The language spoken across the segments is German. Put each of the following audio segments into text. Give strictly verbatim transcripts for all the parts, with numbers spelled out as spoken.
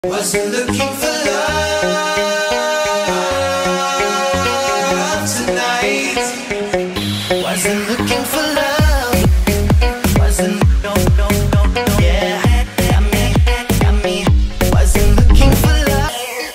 Wasn't looking for love tonight. Wasn't looking for love. Wasn't no no no no. Yeah, got me, got me. Wasn't looking for love.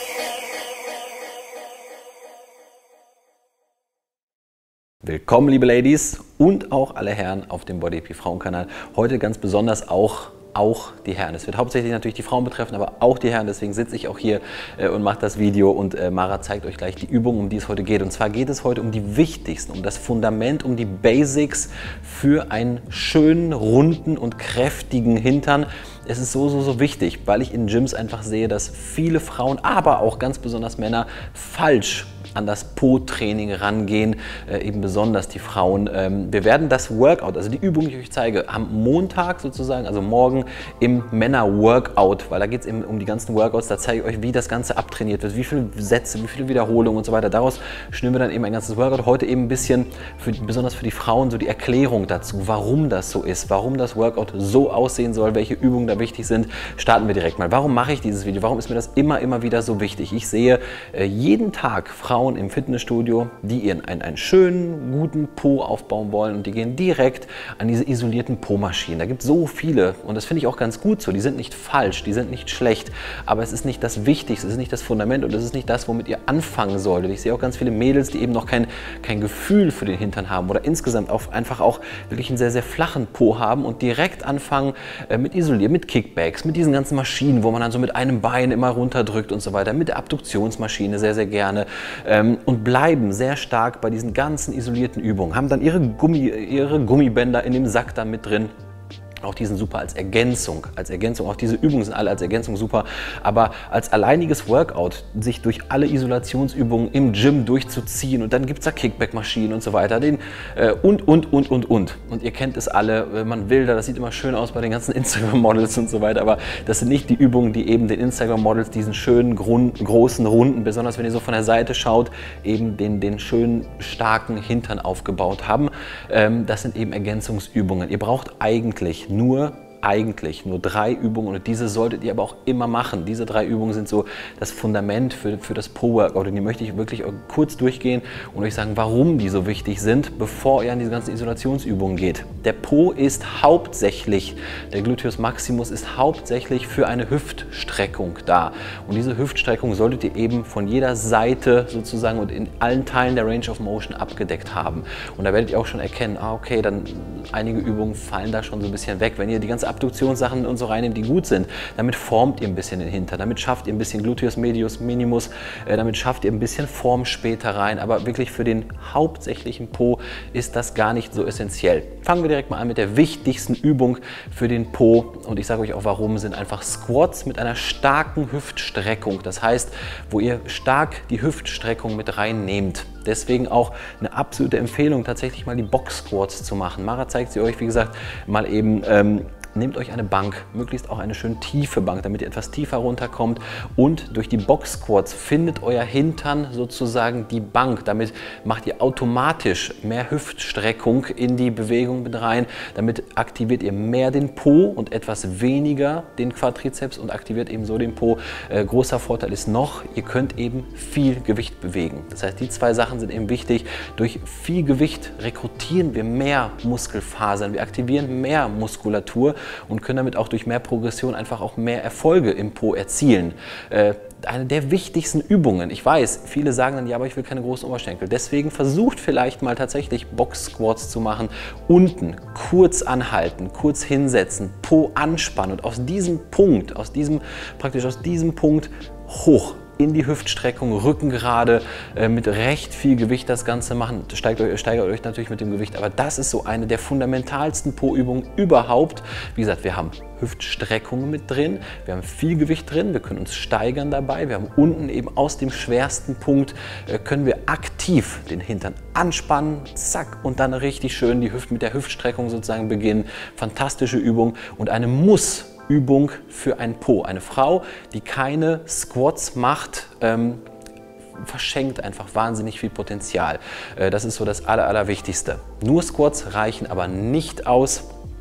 Willkommen, liebe Ladies und auch alle Herren auf dem Body A P Frauenkanal. Heute ganz besonders auch auch die Herren. Es wird hauptsächlich natürlich die Frauen betreffen, aber auch die Herren. Deswegen sitze ich auch hier äh, und mache das Video und äh, Mara zeigt euch gleich die Übung, um die es heute geht. Und zwar geht es heute um die wichtigsten, um das Fundament, um die Basics für einen schönen, runden und kräftigen Hintern. Es ist so, so, so wichtig, weil ich in Gyms einfach sehe, dass viele Frauen, aber auch ganz besonders Männer, falsch an das Po-Training rangehen, äh, eben besonders die Frauen. Ähm, wir werden das Workout, also die Übung, die ich euch zeige, am Montag sozusagen, also morgen im Männer-Workout, weil da geht es eben um die ganzen Workouts, da zeige ich euch, wie das Ganze abtrainiert wird, wie viele Sätze, wie viele Wiederholungen und so weiter. Daraus schnüren wir dann eben ein ganzes Workout. Heute eben ein bisschen, für, besonders für die Frauen, so die Erklärung dazu, warum das so ist, warum das Workout so aussehen soll, welche Übungen da wichtig sind. Starten wir direkt mal. Warum mache ich dieses Video? Warum ist mir das immer, immer wieder so wichtig? Ich sehe äh, jeden Tag Frauen im Fitnessstudio, die ihren einen, einen schönen, guten Po aufbauen wollen und die gehen direkt an diese isolierten Po-Maschinen. Da gibt es so viele und das finde ich auch ganz gut so. Die sind nicht falsch, die sind nicht schlecht, aber es ist nicht das Wichtigste, es ist nicht das Fundament und es ist nicht das, womit ihr anfangen solltet. Ich sehe auch ganz viele Mädels, die eben noch kein, kein Gefühl für den Hintern haben oder insgesamt auch einfach auch wirklich einen sehr, sehr flachen Po haben und direkt anfangen äh, mit Isolieren, mit Kickbacks, mit diesen ganzen Maschinen, wo man dann so mit einem Bein immer runterdrückt und so weiter, mit der Abduktionsmaschine sehr, sehr gerne. Ähm, und bleiben sehr stark bei diesen ganzen isolierten Übungen, haben dann ihre, Gummi, ihre Gummibänder in dem Sack da mit drin. Auch die sind super als Ergänzung, als Ergänzung. Auch diese Übungen sind alle als Ergänzung super. Aber als alleiniges Workout, sich durch alle Isolationsübungen im Gym durchzuziehen und dann gibt es da Kickback-Maschinen und so weiter. Den, äh, und, und, und, und, und. Und ihr kennt es alle, wenn man will, das sieht immer schön aus bei den ganzen Instagram-Models und so weiter. Aber das sind nicht die Übungen, die eben den Instagram-Models diesen schönen, Grund, großen, runden, besonders wenn ihr so von der Seite schaut, eben den, den schönen, starken Hintern aufgebaut haben. Ähm, das sind eben Ergänzungsübungen. Ihr braucht eigentlich nur eigentlich nur drei Übungen und diese solltet ihr aber auch immer machen. Diese drei Übungen sind so das Fundament für, für das Po-Workout und die möchte ich wirklich kurz durchgehen und euch sagen, warum die so wichtig sind, bevor ihr an diese ganzen Isolationsübungen geht. Der Po ist hauptsächlich, der Gluteus Maximus ist hauptsächlich für eine Hüftstreckung da und diese Hüftstreckung solltet ihr eben von jeder Seite sozusagen und in allen Teilen der Range of Motion abgedeckt haben und da werdet ihr auch schon erkennen, ah okay, dann einige Übungen fallen da schon so ein bisschen weg, wenn ihr die ganze Abduktionssachen und so reinnehmt, die gut sind. Damit formt ihr ein bisschen den Hintern, damit schafft ihr ein bisschen Gluteus Medius Minimus, äh, damit schafft ihr ein bisschen Form später rein, aber wirklich für den hauptsächlichen Po ist das gar nicht so essentiell. Fangen wir direkt mal an mit der wichtigsten Übung für den Po und ich sage euch auch warum, sind einfach Squats mit einer starken Hüftstreckung. Das heißt, wo ihr stark die Hüftstreckung mit reinnehmt. Deswegen auch eine absolute Empfehlung, tatsächlich mal die Box Squats zu machen. Mara zeigt sie euch, wie gesagt, mal eben. Ähm, Nehmt euch eine Bank, möglichst auch eine schön tiefe Bank, damit ihr etwas tiefer runterkommt und durch die Box Squats findet euer Hintern sozusagen die Bank. Damit macht ihr automatisch mehr Hüftstreckung in die Bewegung mit rein. Damit aktiviert ihr mehr den Po und etwas weniger den Quadrizeps und aktiviert eben so den Po. Äh, großer Vorteil ist noch, ihr könnt eben viel Gewicht bewegen. Das heißt, die zwei Sachen sind eben wichtig. Durch viel Gewicht rekrutieren wir mehr Muskelfasern, wir aktivieren mehr Muskulatur und können damit auch durch mehr Progression einfach auch mehr Erfolge im Po erzielen. Äh, eine der wichtigsten Übungen. Ich weiß, viele sagen dann, ja, aber ich will keine großen Oberschenkel. Deswegen versucht vielleicht mal tatsächlich Box Squats zu machen. Unten kurz anhalten, kurz hinsetzen, Po anspannen und aus diesem Punkt, aus diesem, praktisch aus diesem Punkt hoch in die Hüftstreckung, Rücken gerade, äh, mit recht viel Gewicht das Ganze machen. Steigt euch, steigert euch natürlich mit dem Gewicht, aber das ist so eine der fundamentalsten Po-Übungen überhaupt. Wie gesagt, wir haben Hüftstreckungen mit drin, wir haben viel Gewicht drin, wir können uns steigern dabei, wir haben unten eben aus dem schwersten Punkt, äh, können wir aktiv den Hintern anspannen, zack, und dann richtig schön die Hüfte mit der Hüftstreckung sozusagen beginnen. Fantastische Übung und eine Muss Übung für ein Po. Eine Frau, die keine Squats macht, ähm, verschenkt einfach wahnsinnig viel Potenzial. Äh, das ist so das Aller, Allerwichtigste. Nur Squats reichen aber nicht aus.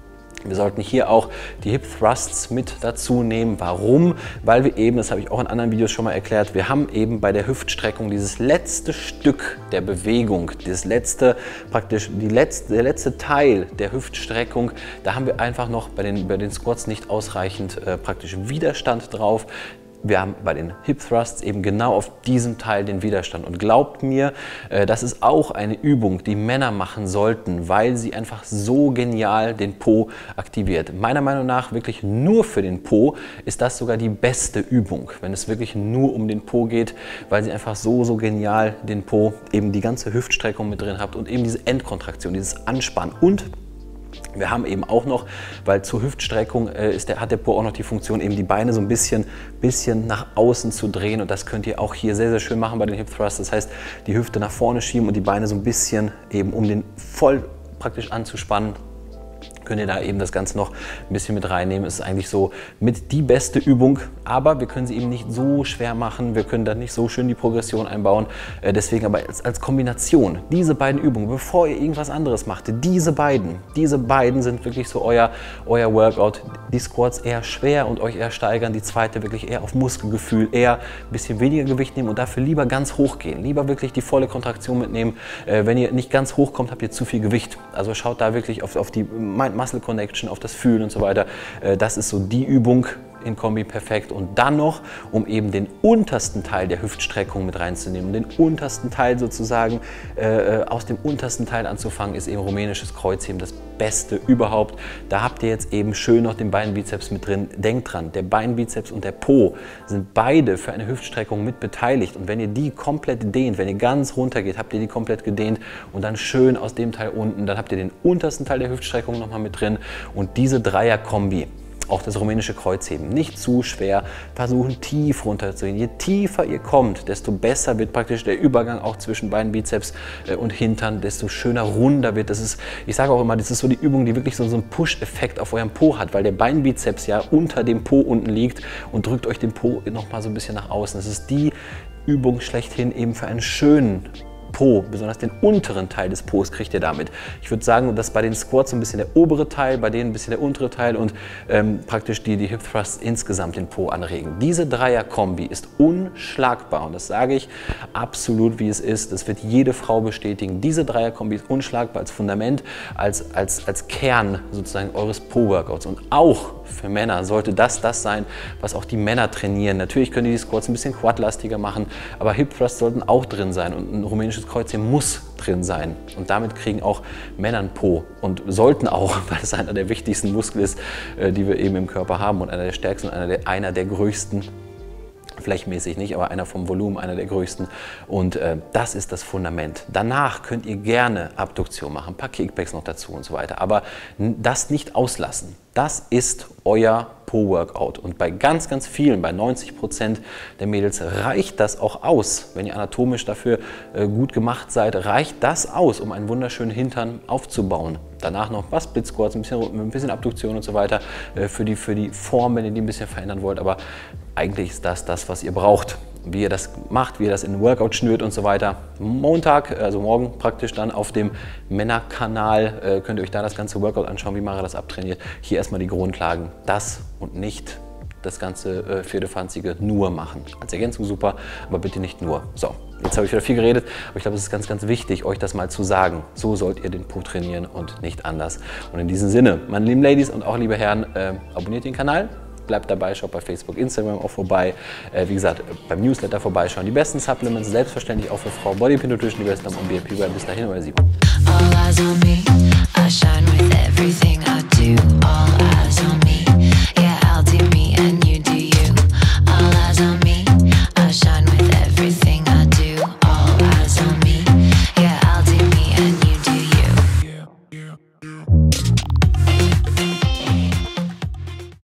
Wir sollten hier auch die Hip Thrusts mit dazu nehmen. Warum? Weil wir eben, das habe ich auch in anderen Videos schon mal erklärt, wir haben eben bei der Hüftstreckung dieses letzte Stück der Bewegung, das letzte, praktisch die letzte, der letzte Teil der Hüftstreckung, da haben wir einfach noch bei den, bei den Squats nicht ausreichend äh, praktisch Widerstand drauf. Wir haben bei den Hip Thrusts eben genau auf diesem Teil den Widerstand. Und glaubt mir, das ist auch eine Übung, die Männer machen sollten, weil sie einfach so genial den Po aktiviert. Meiner Meinung nach wirklich nur für den Po ist das sogar die beste Übung, wenn es wirklich nur um den Po geht, weil sie einfach so, so genial den Po, eben die ganze Hüftstreckung mit drin habt und eben diese Endkontraktion, dieses Anspannen. Und wir haben eben auch noch, weil zur Hüftstreckung äh, ist der, hat der Po auch noch die Funktion, eben die Beine so ein bisschen, bisschen nach außen zu drehen. Und das könnt ihr auch hier sehr, sehr schön machen bei den Hip Thrusts. Das heißt, die Hüfte nach vorne schieben und die Beine so ein bisschen eben, um den voll praktisch anzuspannen. Könnt ihr da eben das Ganze noch ein bisschen mit reinnehmen. Es ist eigentlich so mit die beste Übung, aber wir können sie eben nicht so schwer machen. Wir können da nicht so schön die Progression einbauen. Äh, deswegen aber als, als Kombination, diese beiden Übungen, bevor ihr irgendwas anderes macht, diese beiden, diese beiden sind wirklich so euer, euer Workout. Die Squats eher schwer und euch eher steigern, die zweite wirklich eher auf Muskelgefühl, eher ein bisschen weniger Gewicht nehmen und dafür lieber ganz hoch gehen. Lieber wirklich die volle Kontraktion mitnehmen. Äh, wenn ihr nicht ganz hoch kommt, habt ihr zu viel Gewicht. Also schaut da wirklich auf, auf die Muscle Connection, auf das Fühlen und so weiter. Das ist so die Übung in Kombi perfekt. Und dann noch, um eben den untersten Teil der Hüftstreckung mit reinzunehmen, den untersten Teil sozusagen, äh, aus dem untersten Teil anzufangen, ist eben rumänisches Kreuzheben das Beste überhaupt. Da habt ihr jetzt eben schön noch den Beinbizeps mit drin. Denkt dran, der Beinbizeps und der Po sind beide für eine Hüftstreckung mit beteiligt. Und wenn ihr die komplett dehnt, wenn ihr ganz runter geht, habt ihr die komplett gedehnt und dann schön aus dem Teil unten, dann habt ihr den untersten Teil der Hüftstreckung nochmal mit drin und diese Dreier-Kombi. Auch das rumänische Kreuzheben, nicht zu schwer, versuchen tief runterzugehen. Je tiefer ihr kommt, desto besser wird praktisch der Übergang auch zwischen Beinbizeps und Hintern, desto schöner runder wird. Das ist, ich sage auch immer, das ist so die Übung, die wirklich so, so einen Push-Effekt auf eurem Po hat, weil der Beinbizeps ja unter dem Po unten liegt und drückt euch den Po nochmal so ein bisschen nach außen. Das ist die Übung schlechthin eben für einen schönen Po, besonders den unteren Teil des Po's kriegt ihr damit. Ich würde sagen, dass bei den Squats so ein bisschen der obere Teil, bei denen ein bisschen der untere Teil und ähm, praktisch die, die Hip Thrusts insgesamt den Po anregen. Diese Dreier-Kombi ist unschlagbar und das sage ich absolut, wie es ist. Das wird jede Frau bestätigen. Diese Dreier-Kombi ist unschlagbar als Fundament, als, als, als Kern sozusagen eures Po-Workouts. Und auch für Männer sollte das das sein, was auch die Männer trainieren. Natürlich können die Squats ein bisschen quadlastiger machen, aber Hip Thrusts sollten auch drin sein und ein rumänisches Kreuzheben muss drin sein. Und damit kriegen auch Männer einen Po und sollten auch, weil es einer der wichtigsten Muskeln ist, die wir eben im Körper haben und einer der stärksten und einer der, einer der größten. Flächenmäßig nicht, aber einer vom Volumen, einer der größten. Und äh, das ist das Fundament. Danach könnt ihr gerne Abduktion machen, ein paar Kickbacks noch dazu und so weiter. Aber das nicht auslassen. Das ist euer Po-Workout. Und bei ganz, ganz vielen, bei neunzig Prozent der Mädels reicht das auch aus. Wenn ihr anatomisch dafür äh, gut gemacht seid, reicht das aus, um einen wunderschönen Hintern aufzubauen. Danach noch was Split Squats, ein bisschen, ein bisschen Abduktion und so weiter äh, für, die, für die Form, wenn ihr die ein bisschen verändern wollt. Aber eigentlich ist das das, was ihr braucht. Wie ihr das macht, wie ihr das in den Workout schnürt und so weiter. Montag, also morgen praktisch dann auf dem Männerkanal, äh, könnt ihr euch da das ganze Workout anschauen, wie Mara das abtrainiert. Hier erstmal die Grundlagen. Das und nicht das ganze äh, Viertelfanzige nur machen. Als Ergänzung super, aber bitte nicht nur. So, jetzt habe ich wieder viel geredet, aber ich glaube, es ist ganz, ganz wichtig, euch das mal zu sagen. So sollt ihr den Po trainieren und nicht anders. Und in diesem Sinne, meine lieben Ladies und auch liebe Herren, äh, abonniert den Kanal. Bleibt dabei, schaut bei Facebook, Instagram auch vorbei. Äh, wie gesagt, beim Newsletter vorbeischauen. Die besten Supplements, selbstverständlich auch für Frau Body Pin Nutrition, die besten am B L P. Bis dahin, euer Simon. All eyes on me, I shine with everything I do. All eyes on me.